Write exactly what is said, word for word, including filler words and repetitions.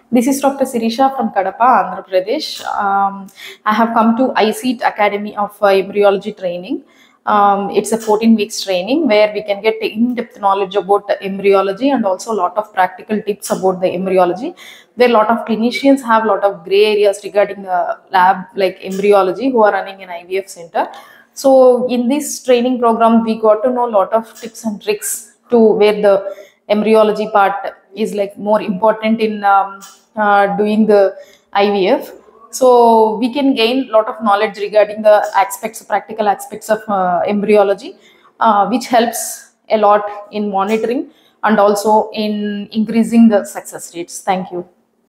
This is Doctor Sirisha from Kadapa, Andhra Pradesh. Um, I have come to I C E T Academy of uh, Embryology Training. Um, it's a fourteen weeks training where we can get in-depth knowledge about the embryology and also a lot of practical tips about the embryology. Where a lot of clinicians have a lot of gray areas regarding uh, lab like embryology who are running an I V F center. So in this training program, we got to know a lot of tips and tricks to where the embryology part is like more important in um, uh, doing the I V F. So we can gain a lot of knowledge regarding the aspects, practical aspects of uh, embryology, uh, which helps a lot in monitoring and also in increasing the success rates. Thank you.